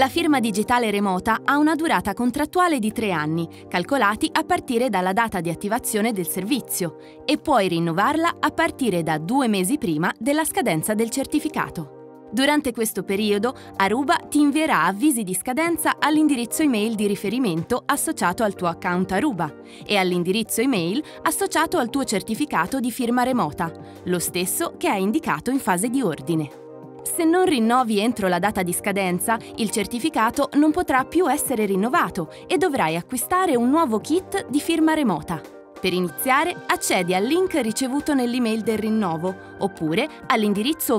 La firma digitale remota ha una durata contrattuale di 3 anni, calcolati a partire dalla data di attivazione del servizio, e puoi rinnovarla a partire da 2 mesi prima della scadenza del certificato. Durante questo periodo, Aruba ti invierà avvisi di scadenza all'indirizzo email di riferimento associato al tuo account Aruba e all'indirizzo email associato al tuo certificato di firma remota, lo stesso che hai indicato in fase di ordine. Se non rinnovi entro la data di scadenza, il certificato non potrà più essere rinnovato e dovrai acquistare un nuovo kit di firma remota. Per iniziare, accedi al link ricevuto nell'email del rinnovo oppure all'indirizzo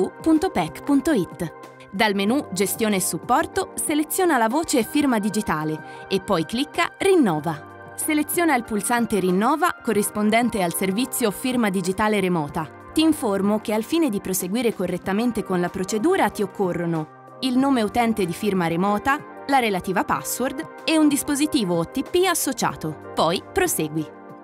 www.pec.it. Dal menu Gestione e supporto, seleziona la voce Firma digitale e poi clicca Rinnova. Seleziona il pulsante Rinnova corrispondente al servizio Firma digitale remota. Ti informo che al fine di proseguire correttamente con la procedura ti occorrono il nome utente di firma remota, la relativa password e un dispositivo OTP associato. Poi prosegui.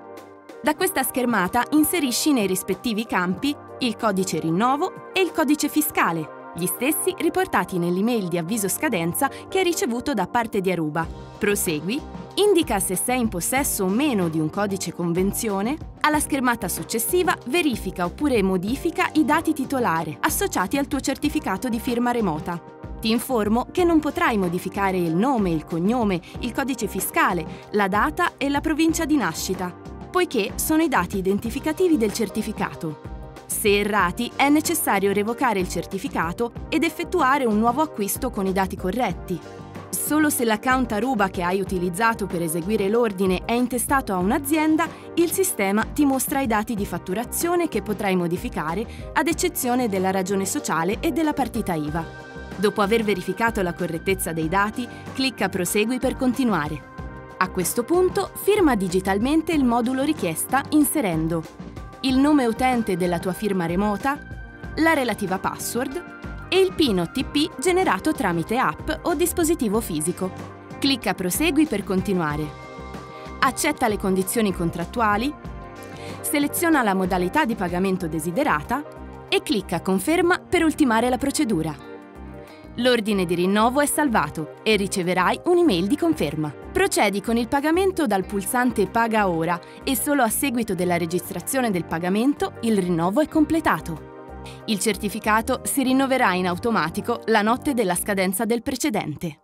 Da questa schermata inserisci nei rispettivi campi il codice rinnovo e il codice fiscale, gli stessi riportati nell'email di avviso scadenza che hai ricevuto da parte di Aruba. Prosegui. Indica se sei in possesso o meno di un codice convenzione. Alla schermata successiva verifica oppure modifica i dati titolare associati al tuo certificato di firma remota. Ti informo che non potrai modificare il nome, il cognome, il codice fiscale, la data e la provincia di nascita, poiché sono i dati identificativi del certificato. Se errati, è necessario revocare il certificato ed effettuare un nuovo acquisto con i dati corretti. Solo se l'account Aruba che hai utilizzato per eseguire l'ordine è intestato a un'azienda, il sistema ti mostra i dati di fatturazione che potrai modificare, ad eccezione della ragione sociale e della partita IVA. Dopo aver verificato la correttezza dei dati, clicca Prosegui per continuare. A questo punto, firma digitalmente il modulo richiesta inserendo il nome utente della tua firma remota, la relativa password e il PIN OTP generato tramite app o dispositivo fisico. Clicca Prosegui per continuare. Accetta le condizioni contrattuali, seleziona la modalità di pagamento desiderata e clicca Conferma per ultimare la procedura. L'ordine di rinnovo è salvato e riceverai un'email di conferma. Procedi con il pagamento dal pulsante Paga ora e solo a seguito della registrazione del pagamento il rinnovo è completato. Il certificato si rinnoverà in automatico la notte della scadenza del precedente.